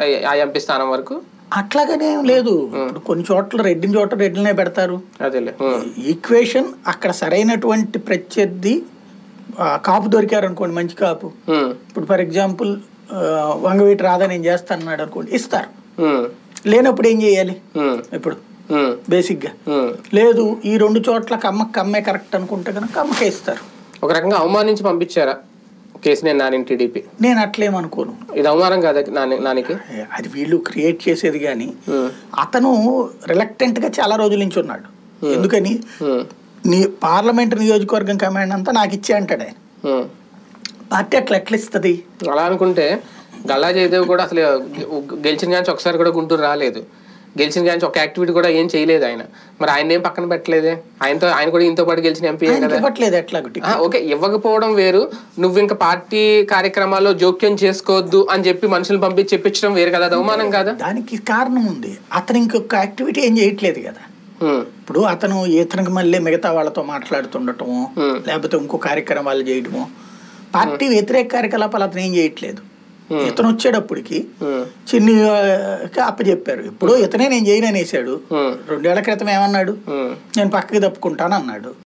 ఆ ఎంపీ స్థానం వరకు అట్లాగనే లేదు. ఇప్పుడు కొన్ని చోట్ల రెడ్డినే పెడతారు. అదేలే ఈక్వేషన్ అక్కడ సరైనటువంటి ప్రత్యర్థి కాపు దొరికారు అనుకోండి, మంచి కాపు. ఇప్పుడు ఫర్ ఎగ్జాంపుల్ వంగవీటి రాధా నేను చేస్తానన్నాడు అనుకోండి, ఇస్తారు. లేనప్పుడు ఏం చేయాలి? ఇప్పుడు బేసిక్ గా లేదు ఈ 2 చోట్ల కమ్మే కరెక్ట్ అనుకుంటే కనుక కమ్మకే ఇస్తారు. ఒక రకంగా అవమానించి పంపించారా కేసీఆర్ నాని టీడీపీ? నేను అట్లేమనుకోను. ఇది అవమానం కాదా నానికి? అది వీళ్ళు క్రియేట్ చేసేది. కానీ అతను రిలక్టెంట్ గా చాలా రోజుల నుంచి ఉన్నాడు. ఎందుకని పార్లమెంట్ నియోజకవర్గం కమాండ్ అంతా నాకు ఇచ్చే అంటాడు ఆయన. పార్టీ ఎట్లా ఇస్తుంది? అలా అనుకుంటే గల్లా జయదేవ్ కూడా అసలు గెలిచిన కానీ ఒకసారి కూడా గుంటూరు రాలేదు. గెలిచిన కానీ ఒక యాక్టివిటీ కూడా ఏం చేయలేదు ఆయన. మరి ఆయన ఏం పక్కన పెట్టలేదే? ఆయన కూడా ఇంతో పాటు గెలిచిన ఎంపీ కదా. ఓకే, ఇవ్వకపోవడం వేరు, నువ్వు ఇంకా పార్టీ కార్యక్రమాల్లో జోక్యం చేసుకోవద్దు అని చెప్పి మనుషులు పంపించి చెప్పించడం వేరు కదా, అవమానం కదా? దానికి కారణం ఉంది. అతను ఇంకొక యాక్టివిటీ ఏం చేయట్లేదు కదా. ఇప్పుడు ఇతనికి మళ్ళీ మిగతా వాళ్ళతో మాట్లాడుతుండటము, లేకపోతే ఇంకో కార్యక్రమాలు చేయడము, పార్టీ వ్యతిరేక కార్యకలాపాలు అతను ఏం చేయట్లేదు. ఇతను వచ్చేటప్పటికి చిన్ని అప్పచెప్పారు. ఇప్పుడు ఇతనే నేను చేయననేసాడు. 2 ఏళ్ల క్రితం ఏమన్నాడు? నేను పక్కకి తప్పుకుంటాను అన్నాడు.